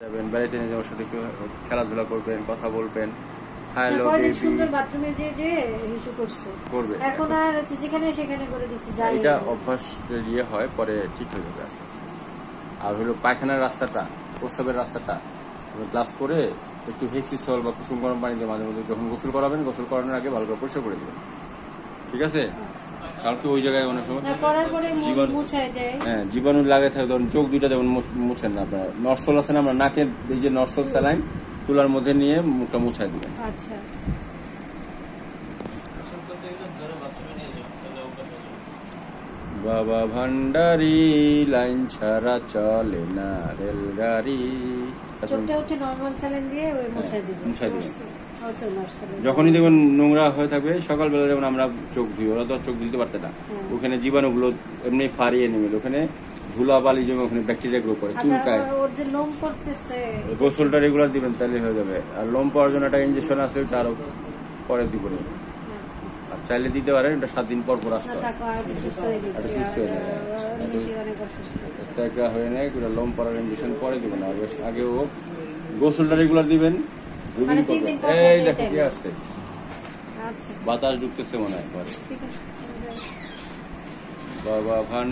যাবেন বেড়াইতে নিয়ে যাওয়ার সাথে খেলাধুলা করবেন, কথা বলবেন। হ্যালো বেবি সুন্দর বাথরুমে যে ইস্যু করবে এখন আর হচ্ছে যেখানে সেখানে করে দিচ্ছে যাই এটা অভ্যাস যদি হয় পরে ঠিক হয়ে যাবে আস্তে আস্তে। আর হলো পায়খানার রাস্তাটা, প্রস্রাবের রাস্তাটা গ্লাভস পরে একটু হেক্সিসল বা কুসুম গরম পানি দিয়ে মাঝে মধ্যে যখন গোসল করাবেন, গোসল করানোর আগে ভালো করে পরিষ্কার করে দেবেন, ঠিক আছে? কারণ কি ওই জায়গায় অনেক সময় জীবাণু লাগে থাকে, ধরুন চোখ দুইটা যেমন মুছেন না আপনার, নরসল আছে না, আমরা নাকে এই যে নরসল স্যালাইন তুলার মধ্যে নিয়ে মুখটা মুছাই দিবেন। আচ্ছা, বাবা ভান্ডারি লাইন ছাড়া চলে না রেলগাড়ি। চোখটা হচ্ছে নরমাল স্যালাইন দিয়ে ওই মুছাই দিবেন। যখনই দেখবেন নোংরা হয়ে থাকবে, সকালবেলা যেমন আমরা চোখ ধুই, ওরা তো চোখ দিতে পারতে না, ওখানে জীবাণুগুলো এমনি ফারিয়ে নেবে, ওখানে ধুলা বালি জমে ওখানে ব্যাকটেরিয়া গ্রো করে, চুলকায়। গোসলটা রেগুলার দিবেন তাহলে হয়ে যাবে। আর লোম পাওয়ার জন্য একটা ইঞ্জেকশন আছে, ওটা আরো পরে দিব। আর চাইলে দিতে পারেন, এটা 7 দিন পর পর আসতে হয়ে নেয়, লোম পড়ার ইঞ্জেকশন পরে দিবেন। আগেও গোসলটা রেগুলার দিবেন। এই দেখো কি আসছে, বাতাস ঢুকতেছে মনে হয়। বাবা ভান